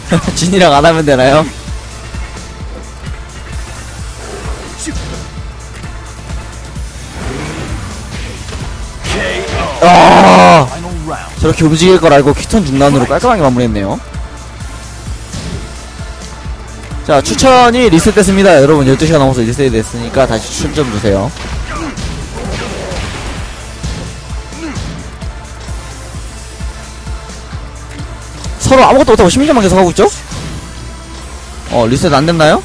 진이랑 안 하면 되나요? 아, 저렇게 움직일 걸 알고 퀴턴 중단으로 깔끔하게 마무리했네요. 자, 추천이 리셋됐습니다. 여러분 12시간 넘어서 리셋이 됐으니까 다시 추천 좀 주세요. 서로 아무것도 못하고 심리전만 계속 하고 있죠? 리셋 안 됐나요?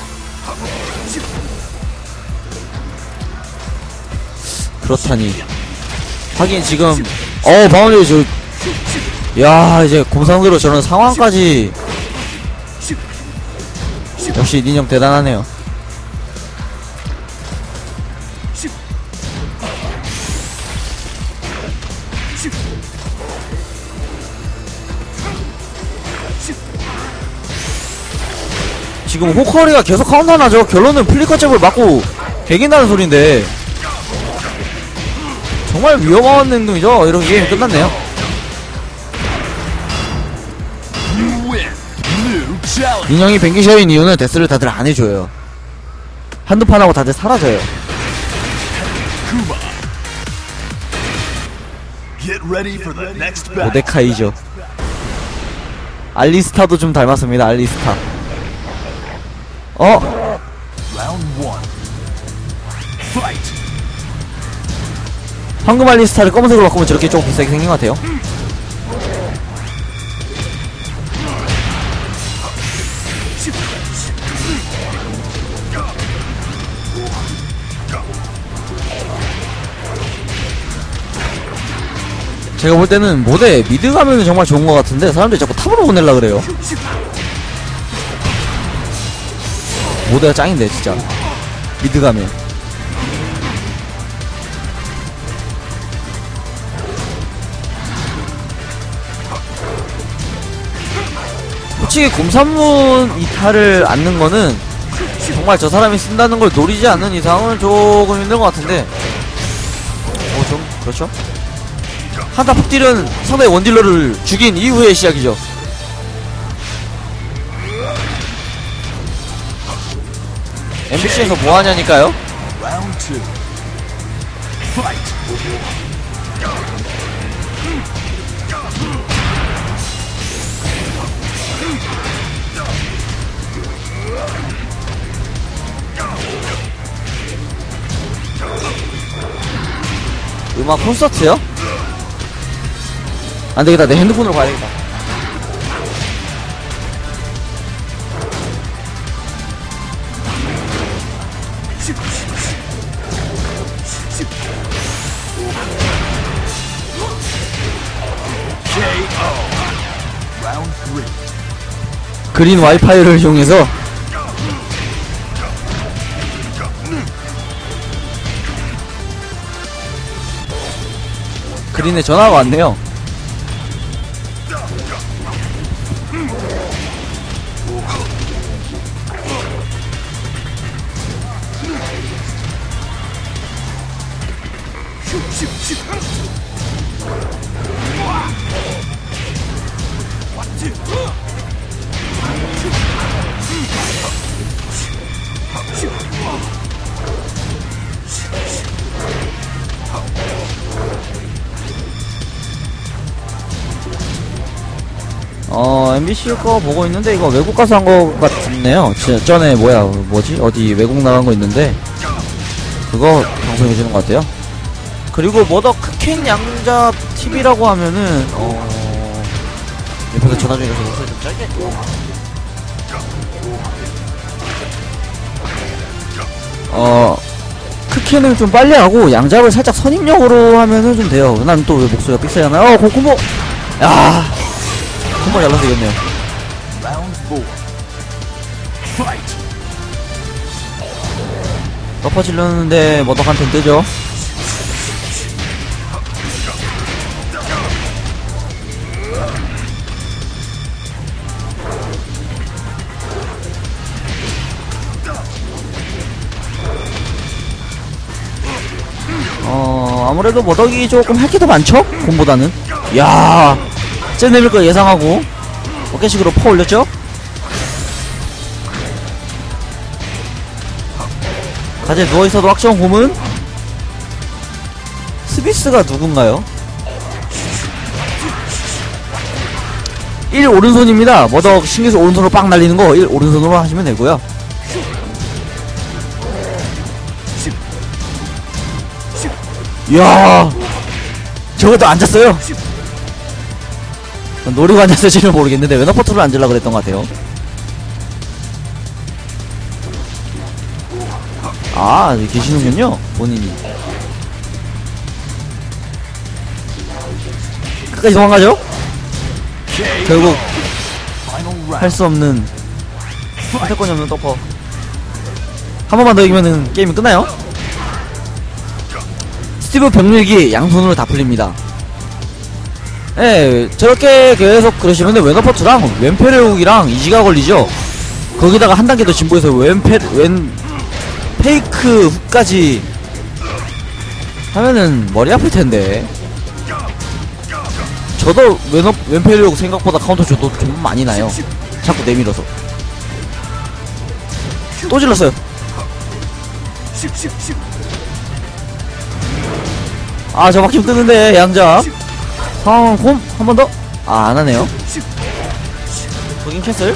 그렇다니. 하긴 지금 방금 야, 이제 공상으로 저런 상황까지. 역시 닌형 대단하네요. 지금 호커리가 계속 카운터나죠. 결론은 플리커 잽을 맞고 개긴다는 소린데 정말 위험한 행동이죠. 이런 게임이 끝났네요. 인형이 뱅기샤인 이유는 데스를 다들 안 해줘요. 한두 판 하고 다들 사라져요. 모데카이죠. 알리스타도 좀 닮았습니다. 알리스타. 황금 알리스타를 검은색으로 바꾸면 저렇게 조금 비싸게 생긴 것 같아요. 제가 볼 때는 모델 미드 가면은 정말 좋은 것 같은데 사람들이 자꾸 탑으로 보내려 그래요. 모델가 짱인데 진짜 미드 가면. 솔직히 곰산문 이탈을 안는 거는 정말 저 사람이 쓴다는 걸 노리지 않는 이상은 조금 힘든 것 같은데 좀 그렇죠? 한타 폭딜은 상당히 원딜러를 죽인 이후의 시작이죠. MBC에서 뭐하냐니까요? 음악 콘서트요? 안되겠다. 내 핸드폰으로 봐야겠다. 그린 와이파이를 이용해서 그린에 전화가 왔네요. MBC 거 보고 있는데 이거 외국 가서 한 거 같네요. 전에 어디 외국 나간 거 있는데 그거 방송해주는 것 같아요. 그리고 머더 크켄 양자 TV라고 하면은 옆에서 전화 중이라서 목소리 좀 짧게. 크켄을 좀 빨리 하고 양잡을 살짝 선입력으로 하면은 좀 돼요. 난 또 왜 목소리가 삑사잖아요. 콤보. 야, 콤보 잘라서 이겼네요. 버퍼 질렀는데 머더한텐 뜨죠. 아무래도 머더기 조금 할 게 더 많죠? 곰보다는. 야, 쟤 내밀 거 예상하고 어깨식으로 퍼 올렸죠? 가재 누워있어도 확정 고문? 스비스가 누군가요? 1 오른손입니다. 머덕 신기술 오른손으로 빵 날리는 거 1 오른손으로 하시면 되고요. 이야, 저것도 앉았어요. 노리고 앉았을지는 모르겠는데 웨너포트를 앉으려고 그랬던 것 같아요. 아, 여기 계시는군요, 본인이. 끝까지 도망가죠? 결국 할 수 없는, 선택권이 없는 떡퍼. 한 번만 더 이기면은 게임이 끝나요? 스티브 병력이 양손으로 다 풀립니다. 예, 저렇게 계속 그러시면은 왼어퍼트랑 왼페레욱이랑 이지가 걸리죠. 거기다가 한 단계 더 진보해서 왼 페이크 훅까지 하면은 머리 아플 텐데. 저도 왼페레욱 생각보다 카운터 줘도 좀 많이 나요. 자꾸 내밀어서. 또 질렀어요. 아, 저 막히면 뜨는데 양자. 상황 홈 한 번 더. 아, 안 하네요. 거긴 캐슬.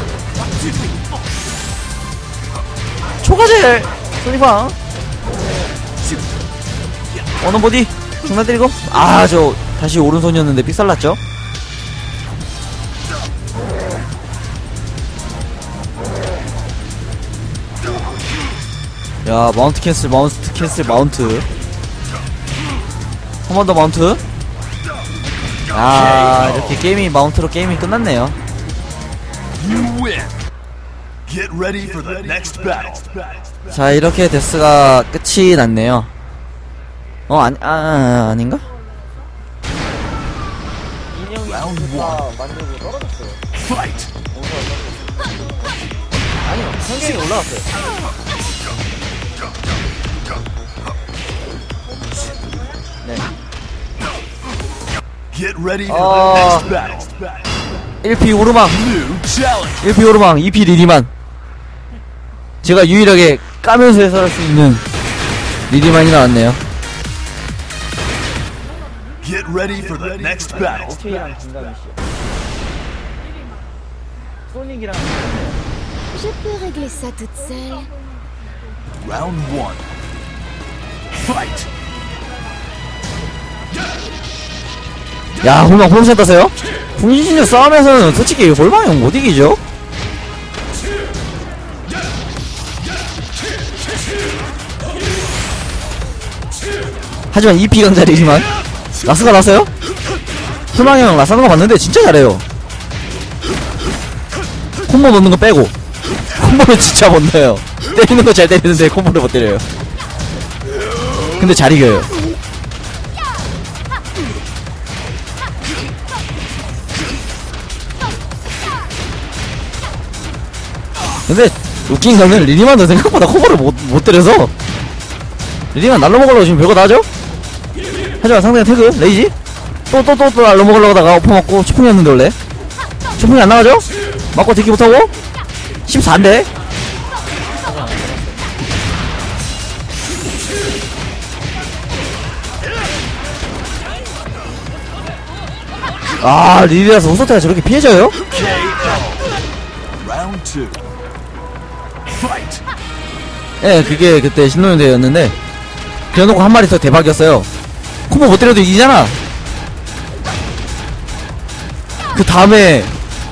초가젤 소니팡. 원원보디 중간 때리고. 아, 저 다시 오른손이었는데 삑살났죠. 야, 마운트 캔슬, 마운트 캔슬, 마운트. 한 번 더 마운트. 아, 이렇게 게임이 마운트로 게임이 끝났네요. 자, 이렇게 데스가 끝이 났네요. 아닌가? 인형이 만들고 떨어졌어요. 아니요, 성경이 올라왔어요. 네. 1P 오르막 1P 오르막 2P 리리만. 제가 유일하게 까면서 해설할 수 있는 리리만이 나왔네요. 오케이랑 김가미씨 소닉이랑 Je peux régler ça toute seule. Round 1. Fight. 야, 홈센 따세요? 풍신신의 싸움에서는 솔직히 골방형 못 이기죠? 하지만 2P 강자 리리만 라스가 났어요? 희망형 라스 하는 거 봤는데 진짜 잘해요. 콤보 넣는 거 빼고 콤보를 진짜 못 넣어요. 때리는 거 잘 때리는데 콤보를 못 때려요. 근데 잘 이겨요. 근데 웃긴 거는 리리만도 생각보다 콤보를 못 때려서 리리만 날로 먹으려고 지금 별거 다 하죠? 하지만 상대는 태그 레이지 또 날로 먹으려다가 엎어 먹고 추풍이었는데 원래 추풍이 안 나가죠? 맞고 뒷기 못하고 14인데 아, 리리라서 호소타가 저렇게 피해져요? 예, 그게 그때 신노년 대회였는데 그래놓고 한 마리 더 대박이었어요. 콤보 못 때려도 이기잖아. 그 다음에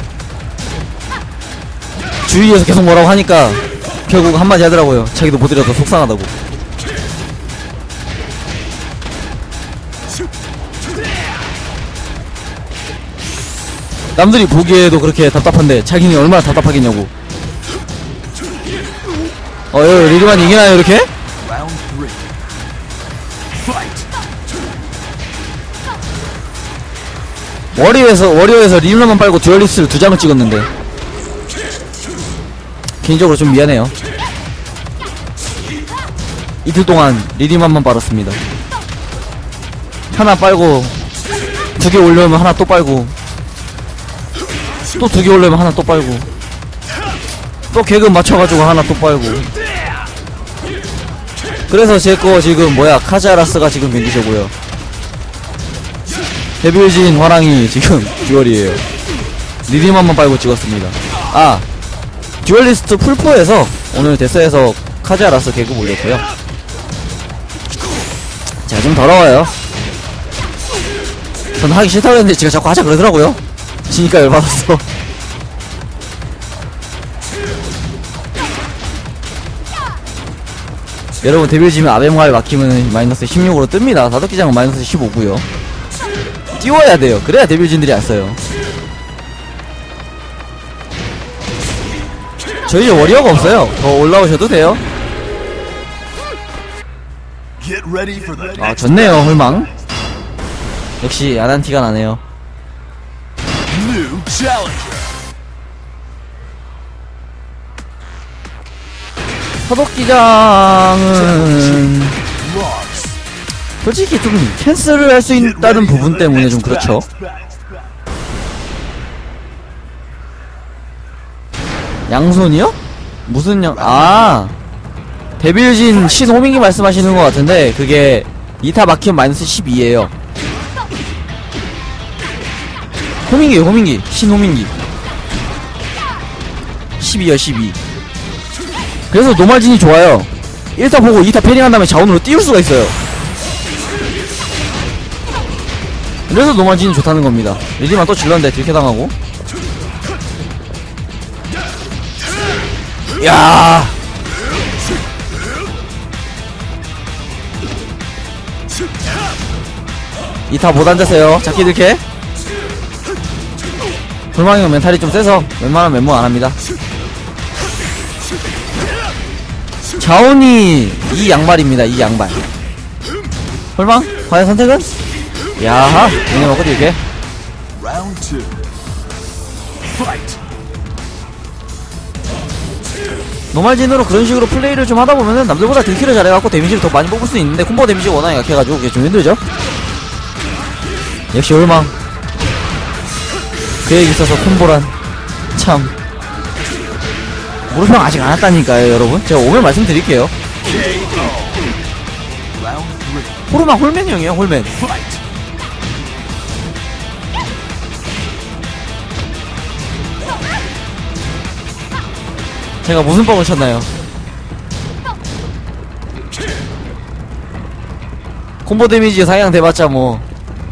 주위에서 계속 뭐라고 하니까 결국 한마디 하더라고요. 자기도 못 때려서 속상하다고. 남들이 보기에도 그렇게 답답한데 자기는 얼마나 답답하겠냐고. 여기 리리만 이기나요 이렇게? 워리어에서 리리만만 빨고 듀얼리스트를 2장을 찍었는데 개인적으로 좀 미안해요. 이틀 동안 리리만만 빨았습니다. 하나 빨고 2개 올려오면 하나 또 빨고 또 2개 올려면 하나 또 빨고, 또 계급 맞춰가지고 하나 또 빨고. 그래서 제 거 지금 뭐야, 카자라스가 지금 벤디셔고요. 데빌진 화랑이 지금 듀얼이에요. 리디만만 빨고 찍었습니다. 아, 듀얼리스트 풀포에서 오늘 데스에서 카자라스 계급 올렸고요. 자, 좀 더러워요. 전 하기 싫다고 했는데 지가 자꾸 하자 그러더라고요. 지니까 열받았어. 여러분, 데빌지면 아베모아에 막히면 마이너스 16으로 뜹니다. 다섯기장은 마이너스 15고요 띄워야 돼요. 그래야 데빌진들이 안 써요. 저희 이제 워리어가 없어요. 더 올라오셔도 돼요. Get ready for the 아, next 좋네요, 홀망. 역시 안한 티가 나네요. new challenger. 서독기장은 Logs. 솔직히 좀 캔슬을 할 수 Get 있다는 ready for 부분 the 때문에 next 좀 그렇죠. battle. 양손이요? 무슨 데빌진 신호밍이 말씀하시는 것 같은데, 그게 2타 막히면 마이너스 12에요. 호밍기에요, 호밍기. 신호밍기 12요, 12. 그래서 노말진이 좋아요. 1타 보고 2타 패링한 다음에 자원으로 띄울 수가 있어요. 그래서 노말진이 좋다는 겁니다. 리디만 또 질렀는데 딜캐당하고. 야, 이타 못 앉았어요. 잡기 들게. 불망이가 멘탈이 좀 세서 웬만하면 멘모 안 합니다. 자온이 이 양말입니다. 이 양말. 불망? 과연 선택은? 야하, 이네 먹고 들게. Round 2. Fight. 노말진으로 그런 식으로 플레이를 좀 하다 보면은 남들보다 딜킬을 잘해갖고 데미지를 더 많이 뽑을 수 있는데, 콤보 데미지가 워낙 약해가지고 그게 좀 힘들죠? 역시 올망. 그 얘기 있어서 콤보란 참. 모르평 아직 안 왔다니까요, 여러분. 제가 오면 말씀드릴게요. Round 3. 호르망 홀맨형이에요, 홀맨. Fight. 제가 무슨 뻥을 쳤나요? 콤보 데미지 상향 돼봤자 뭐.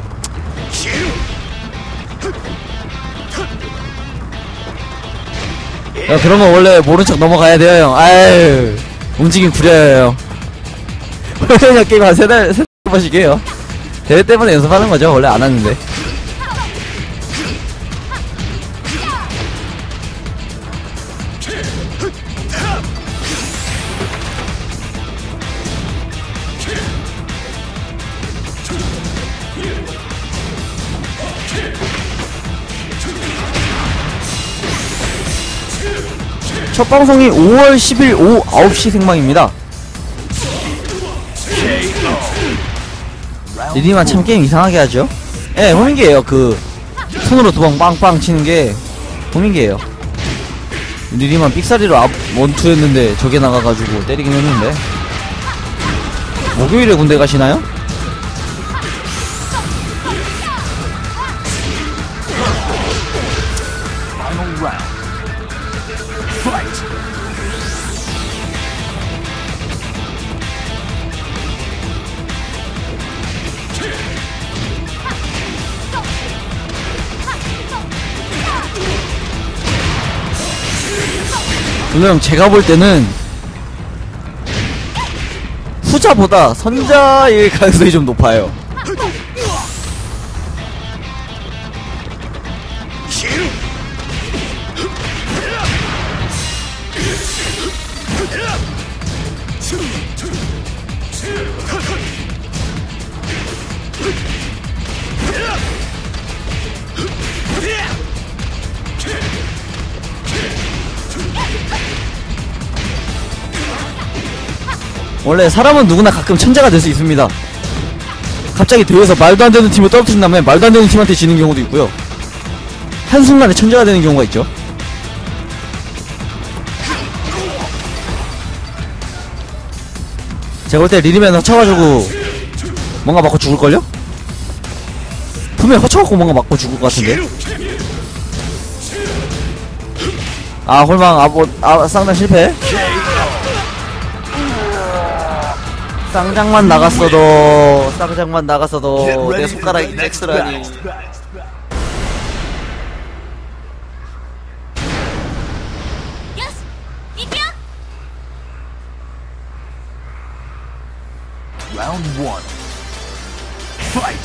야, 그런 거 원래 모른 척 넘어가야 돼요, 형. 아유, 움직임 구려요, 형. 그냥 게임 한 세 번씩 해요. 대회 때문에 연습하는 거죠. 원래 안 하는데. 첫 방송이 5월 10일 오후 9시 생방입니다. 리디만 참 게임 이상하게 하죠? 예, 호밍기예요. 그 손으로 두 방 빵빵 치는 게 호밍기예요. 리디만 삑사리로 앞 원투했는데 저게 나가가지고 때리긴 했는데. 목요일에 군대 가시나요? Final round. Fight. 물론 제가 볼 때는 후자보다 선자일 가능성이 좀 높아요. 원래 사람은 누구나 가끔 천재가 될 수 있습니다. 갑자기 대회에서 말도 안 되는 팀을 떨어뜨린 다음에 말도 안 되는 팀한테 지는 경우도 있고요. 한순간에 천재가 되는 경우가 있죠. 제가 볼 때 리리맨 허쳐가지고 뭔가 맞고 죽을걸요? 분명히 허쳐갖고 뭔가 맞고 죽을 것 같은데. 아 홀망 쌍장 실패. 쌍장만 나갔어도 내 손가락이 잭스라니. Round 1. Fight!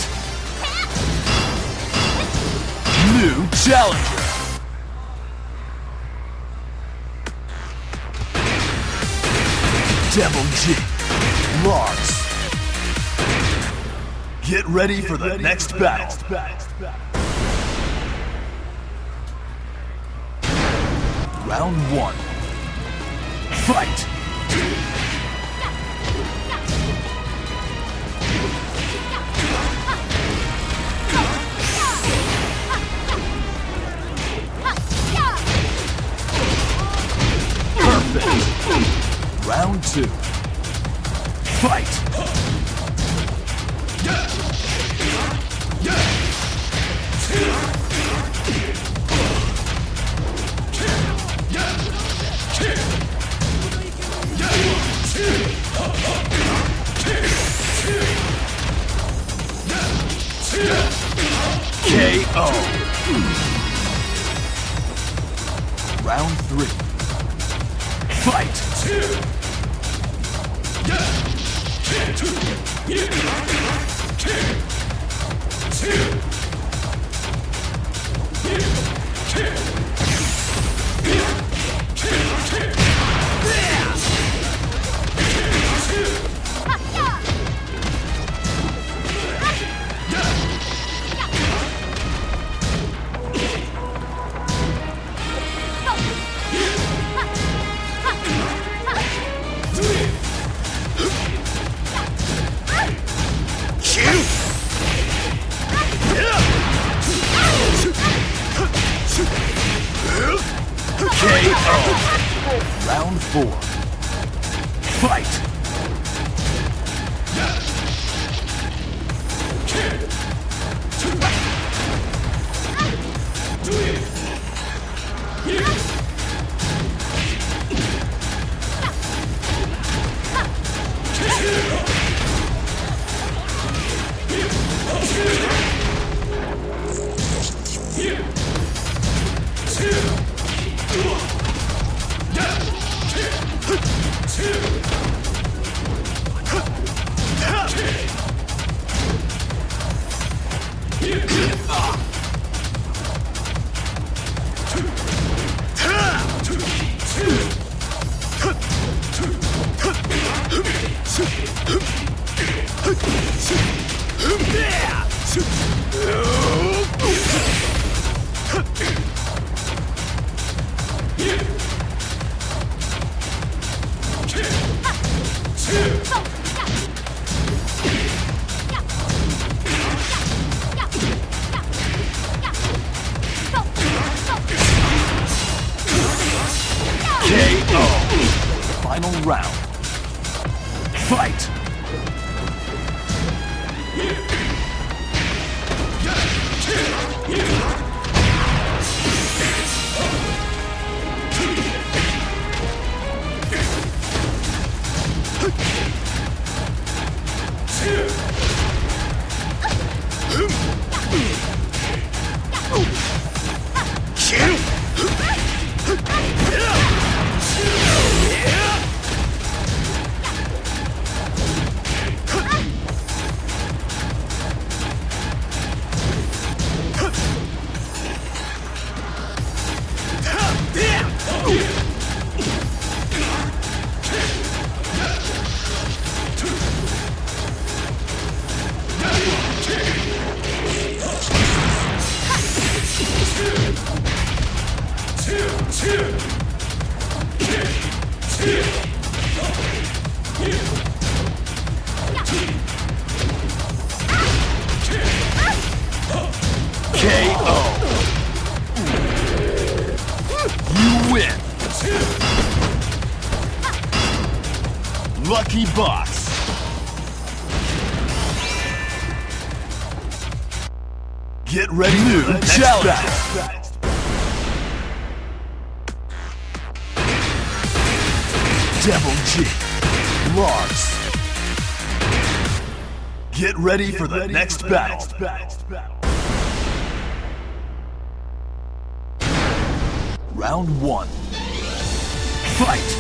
New challenger! Devil G. Lars. Get ready for the next battle. Round 1. Fight! Round 2. Fight! KO. Round 3. Fight! Round 4. Fight! KO. Final round. Fight! Lucky Box. Get ready for the challenge. Devil Jig, Lars. Get ready for the next battle. Round 1. Fight!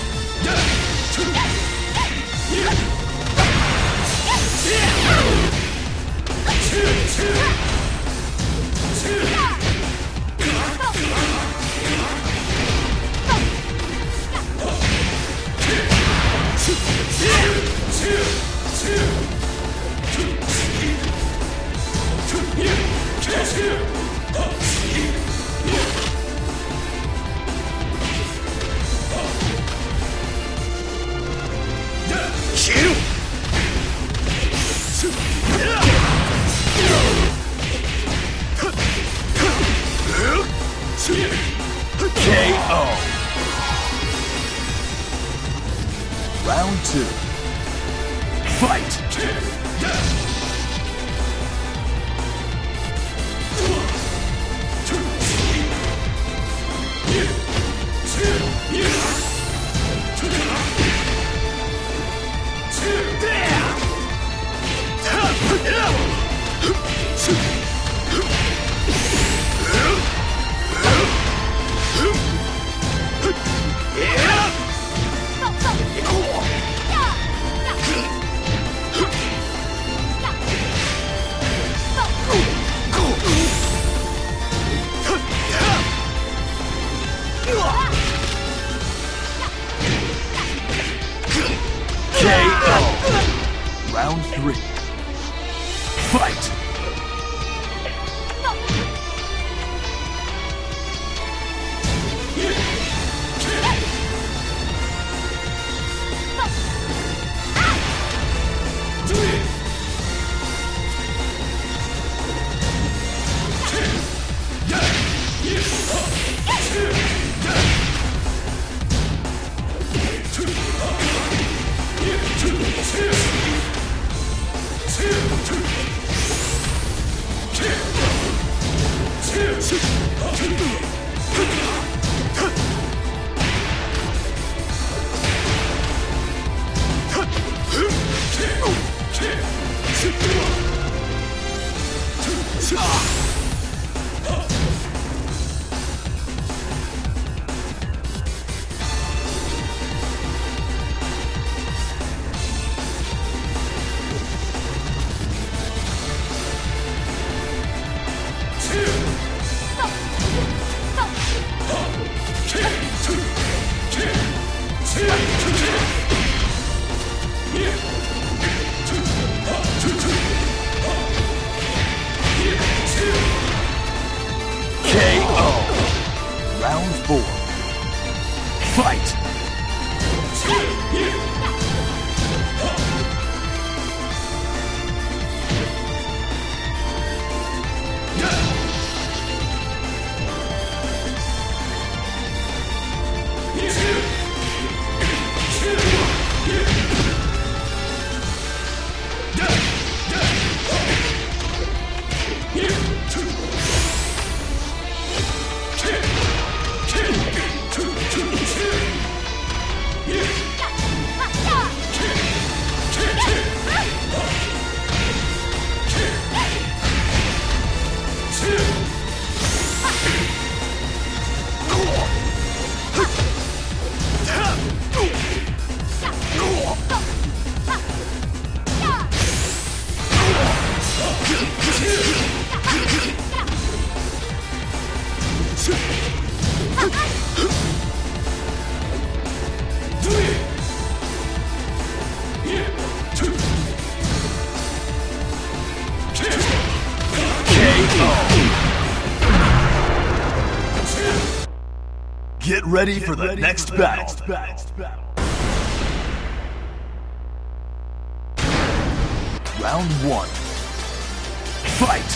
KO. Round 2. Fight! KO. Round 3. Fight! Round 4. Fight! Get ready for the next battle. Round 1. Fight!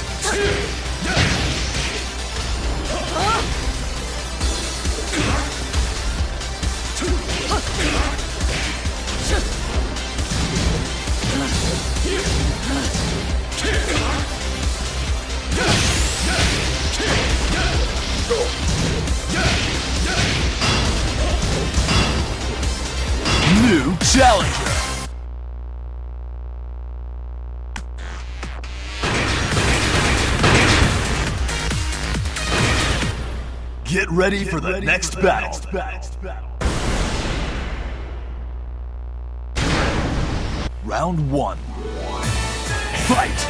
challenger. Get ready for the next battle. Round 1. Fight!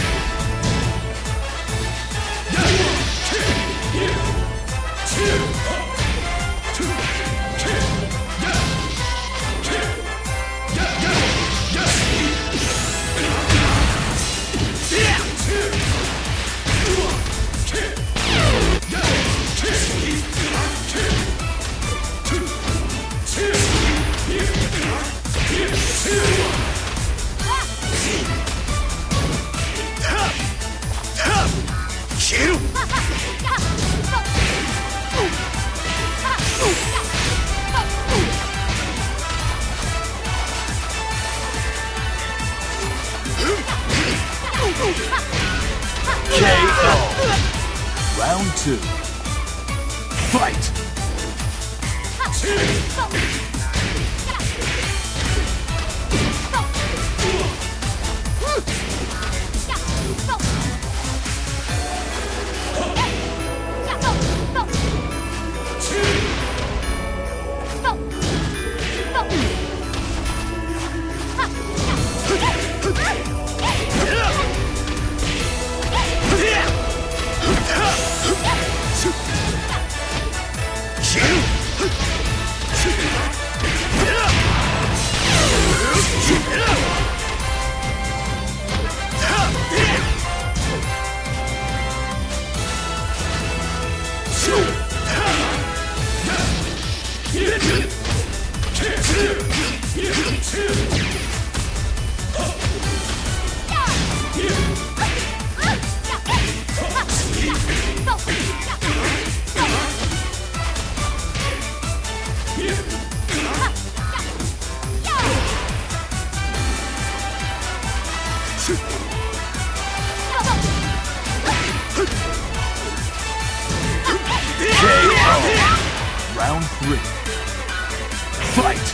KO. Round 2. Fight! Round 3. Fight!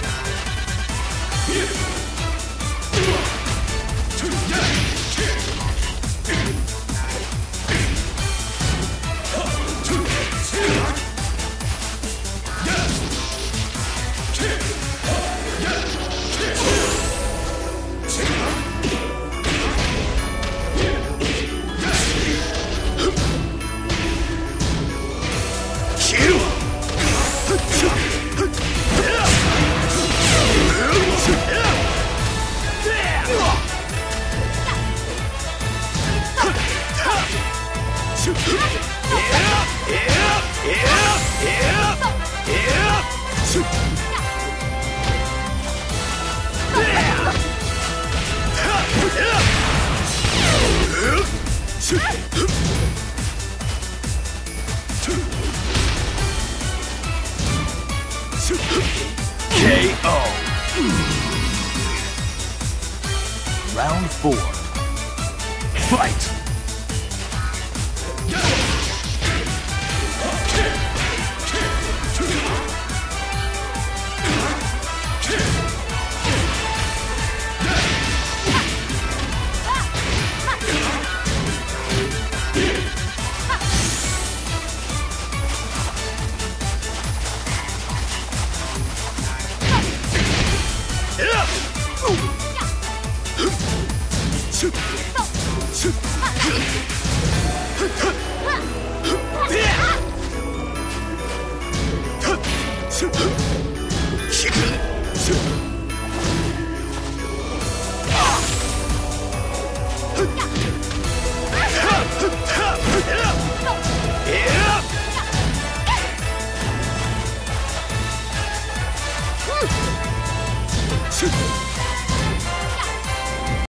KO. Round 4. Fight!